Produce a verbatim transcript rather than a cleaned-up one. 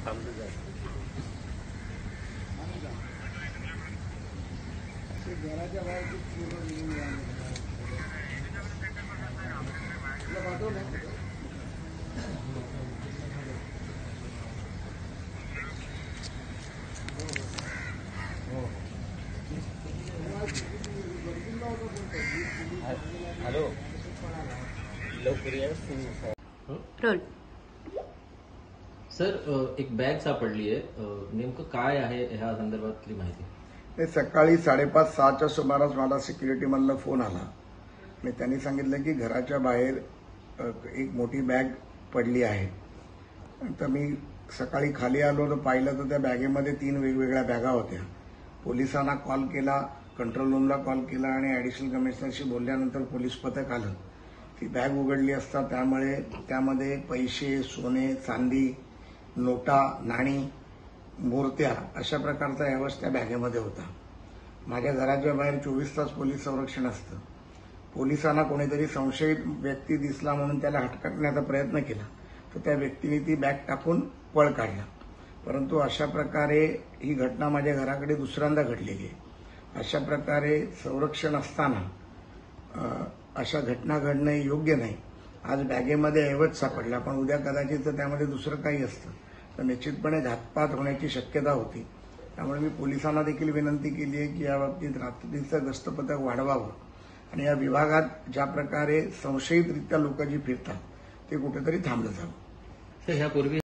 थांबलं जातं. घराच्या बाहेर हॅलो लवकर या. रोल. सर एक बॅग सापडली आहे, नेमकं काय आहे ह्या संदर्भातली माहिती? ते सकाळी साडेपाच सहाच्या सुमारास मला सिक्युरिटीमधला फोन आला आणि त्यांनी सांगितलं की घराच्या बाहेर एक मोठी बॅग पडली आहे. तर मी सकाळी खाली आलो तर पाहिलं तर त्या बॅगेमध्ये तीन वेगवेगळ्या बॅगा होत्या. पोलिसांना कॉल केला, कंट्रोल रूमला कॉल केला आणि ऍडिशनल कमिशनरशी बोलल्यानंतर पोलीस पथक आलं. ती बॅग उघडली असता त्यामुळे त्यामध्ये पैसे, सोने, चांदी, नोटा, नाणी, मूर्त्या अशा प्रकारचा ऐवज त्या बॅगेमध्ये होता. माझ्या घराच्या बाहेर चोवीस तास पोलीस संरक्षण असतं. पोलिसांना कोणीतरी संशयित व्यक्ती दिसला म्हणून त्याला हटकण्याचा प्रयत्न केला तर त्या व्यक्तीने ती बॅग टाकून पळ काढला. परंतु अशा प्रकारे ही घटना माझ्या घराकडे दुसऱ्यांदा घडलेली आहे. अशा प्रकारे संरक्षण असताना अशा घटना घडणं योग्य नाही. आज बॅगेमध्ये ऐवज सापडला, पण उद्या कदाचित त्यामध्ये दुसरं काही असतं तर निश्चितपणे घातपात होण्याची शक्यता होती. त्यामुळे मी पोलिसांना देखील विनंती केली आहे की या बाबतीत रात्रीचं गस्त पथक वाढवावं आणि या विभागात ज्या प्रकारे संशयितरित्या लोक जी फिरतात ते कुठेतरी थांबलं जावं. ह्यापूर्वी